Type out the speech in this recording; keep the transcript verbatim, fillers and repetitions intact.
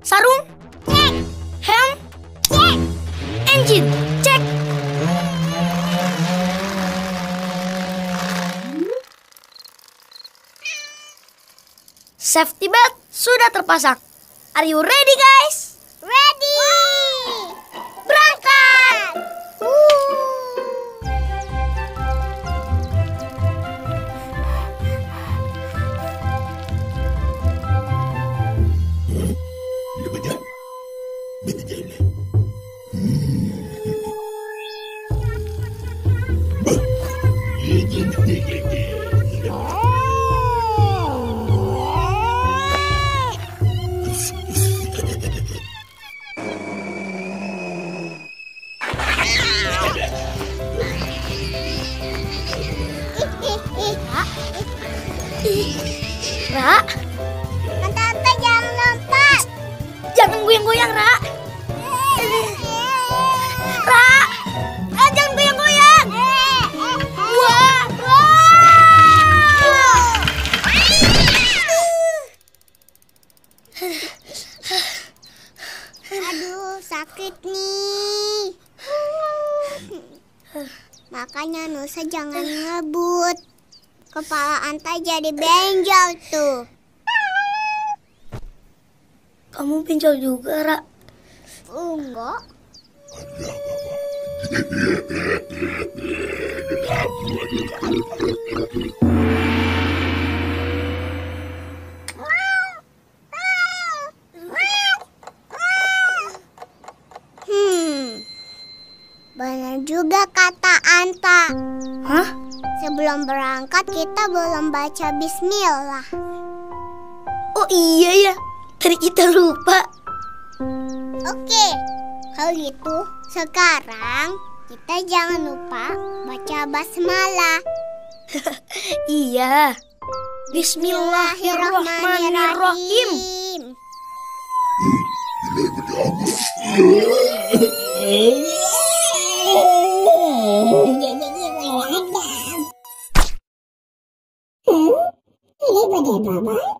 Sarung? Cek. Helm? Cek. Engine? Cek. Safety belt sudah terpasang. Are you ready, guys? Ready! Berangkat! Ra, Tante jangan lompat. jangan goyang-goyang, Ra. Ra, ah, jangan goyang-goyang. Wah, Aduh, sakit nih. Makanya Nusa jangan ngebut. Kepala Anta jadi benjol tuh. kamu pinjol juga, Ra. Enggak. Hmm, benar juga kata Anta. Hah? Sebelum berangkat kita belum baca bismillah. Oh iya ya, tadi kita lupa. Oke, kalau gitu sekarang kita jangan lupa baca basmalah. Iya. Bismillahirrahmanirrahim. Ini pada Baba.